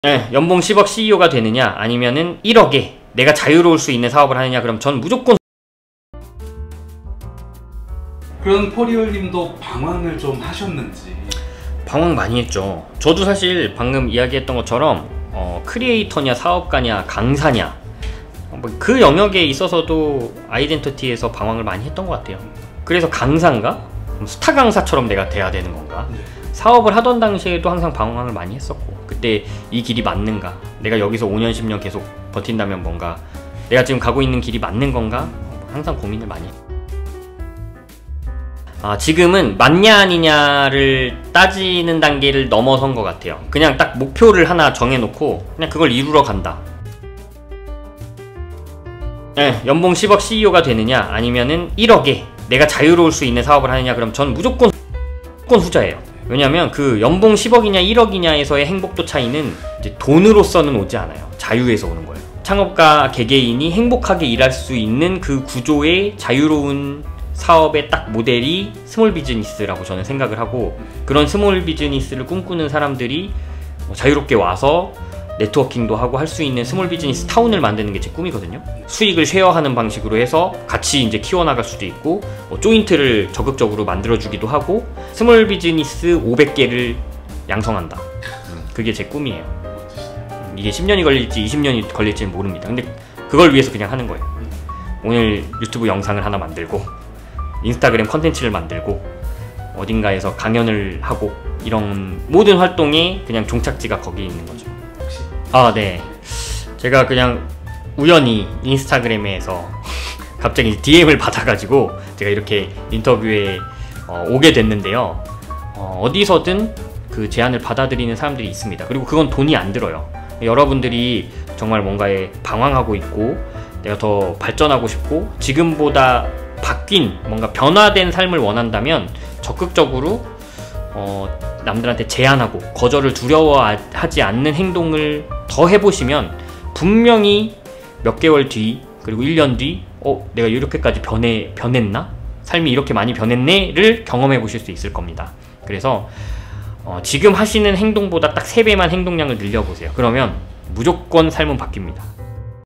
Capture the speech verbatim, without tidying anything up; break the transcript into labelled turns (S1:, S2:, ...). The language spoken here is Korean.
S1: 네, 연봉 십억 씨이오가 되느냐 아니면은 일억에 내가 자유로울 수 있는 사업을 하느냐, 그럼 전 무조건.
S2: 그런 포리올님도 방황을 좀 하셨는지.
S1: 방황 많이 했죠. 저도 사실 방금 이야기했던 것처럼 어, 크리에이터냐 사업가냐 강사냐 어, 뭐 그 영역에 있어서도 아이덴티티에서 방황을 많이 했던 것 같아요. 그래서 강사인가? 스타 강사처럼 내가 돼야 되는 건가? 네. 사업을 하던 당시에도 항상 방황을 많이 했었고, 그때 이 길이 맞는가? 내가 여기서 오 년 십 년 계속 버틴다면 뭔가 내가 지금 가고 있는 길이 맞는 건가? 항상 고민을 많이 했어요. 아, 지금은 맞냐 아니냐를 따지는 단계를 넘어선 것 같아요. 그냥 딱 목표를 하나 정해놓고 그냥 그걸 이루러 간다. 네, 연봉 십억 씨이오가 되느냐 아니면은 일억에 내가 자유로울 수 있는 사업을 하느냐, 그럼 전 무조건 무조건 후자예요. 왜냐면 그 연봉 십억이냐 일억이냐에서의 행복도 차이는 이제 돈으로서는 오지 않아요. 자유에서 오는 거예요. 창업가 개개인이 행복하게 일할 수 있는 그 구조의 자유로운 사업의 딱 모델이 스몰 비즈니스라고 저는 생각을 하고, 그런 스몰 비즈니스를 꿈꾸는 사람들이 자유롭게 와서 네트워킹도 하고 할 수 있는 스몰 비즈니스 타운을 만드는 게 제 꿈이거든요. 수익을 쉐어하는 방식으로 해서 같이 이제 키워나갈 수도 있고, 뭐 조인트를 적극적으로 만들어주기도 하고, 스몰 비즈니스 오백 개를 양성한다. 그게 제 꿈이에요. 이게 십 년이 걸릴지 이십 년이 걸릴지는 모릅니다. 근데 그걸 위해서 그냥 하는 거예요. 오늘 유튜브 영상을 하나 만들고, 인스타그램 컨텐츠를 만들고, 어딘가에서 강연을 하고, 이런 모든 활동에 그냥 종착지가 거기 있는 거죠. 아, 네. 제가 그냥 우연히 인스타그램에서 갑자기 디엠을 받아가지고 제가 이렇게 인터뷰에 어, 오게 됐는데요. 어, 어디서든 그 제안을 받아들이는 사람들이 있습니다. 그리고 그건 돈이 안 들어요. 여러분들이 정말 뭔가에 방황하고 있고, 내가 더 발전하고 싶고 지금보다 바뀐 뭔가 변화된 삶을 원한다면 적극적으로 어, 남들한테 제안하고 거절을 두려워하지 않는 행동을 더 해보시면 분명히 몇 개월 뒤, 그리고 일 년 뒤 어? 내가 이렇게까지 변해, 변했나? 삶이 이렇게 많이 변했네?를 경험해 보실 수 있을 겁니다. 그래서 어, 지금 하시는 행동보다 딱 세 배만 행동량을 늘려보세요. 그러면 무조건 삶은 바뀝니다.